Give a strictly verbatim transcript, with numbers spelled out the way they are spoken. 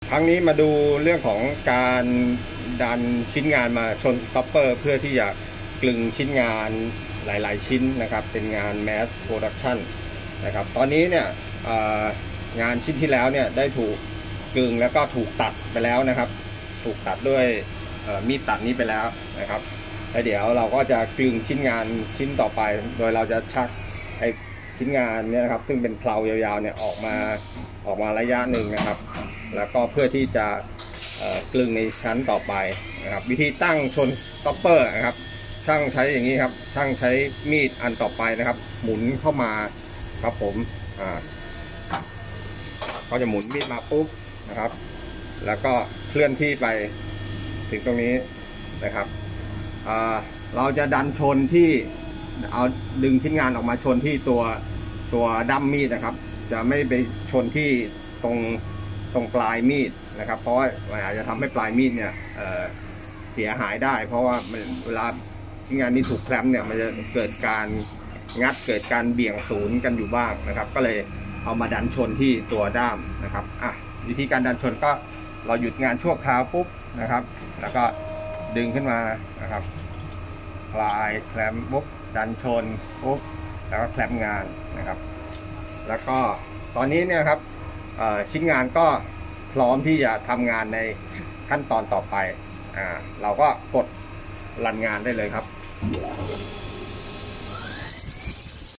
ครั้งนี้มาดูเรื่องของการดันชิ้นงานมาชนสต็อปเปอร์เพื่อที่จะกลึงชิ้นงานหลายๆชิ้นนะครับเป็นงานแมสโปรดักชันนะครับตอนนี้เนี่ยงานชิ้นที่แล้วเนี่ยได้ถูกกลึงแล้วก็ถูกตัดไปแล้วนะครับถูกตัดด้วยมีดตัดนี้ไปแล้วนะครับแล้วเดี๋ยวเราก็จะกลึงชิ้นงานชิ้นต่อไปโดยเราจะชักไอชิ้นงานเนี่ยครับซึ่งเป็นเพลายาวๆเนี่ยออกมาออกมาระยะหนึ่งนะครับแล้วก็เพื่อที่จะกลึงในชั้นต่อไปนะครับวิธีตั้งชนสต็อปเปอร์นะครับช่างใช้อย่างนี้ครับช่างใช้มีดอันต่อไปนะครับหมุนเข้ามาครับผมอ่าก็จะหมุนมีดมาปุ๊บนะครับแล้วก็เคลื่อนที่ไปถึงตรงนี้นะครับอ่าเราจะดันชนที่เอาดึงชิ้นงานออกมาชนที่ตัวตัวดั้มมีดนะครับจะไม่ไปชนที่ตรงตรงปลายมีดนะครับเพราะว่ามันอาจจะทำให้ปลายมีดเนี่ย เ, เสียหายได้เพราะว่าเวลาชิ้นงานนี้ถูกแคลมเนี่ยมันจะเกิดการงัดเกิดการเบี่ยงศูนย์กันอยู่บ้างนะครับก็เลยเอามาดันชนที่ตัวด้ามนะครับอ่ะวิธีการดันชนก็เราหยุดงานชั่วคราวปุ๊บนะครับแล้วก็ดึงขึ้นมานะครับปลายแคลมปุ๊บดันชนปุ๊บแล้วก็แคลมงานนะครับแล้วก็ตอนนี้เนี่ยครับชิ้นงานก็พร้อมที่จะทำงานในขั้นตอนต่อไปอ่าเราก็กดรันงานได้เลยครับ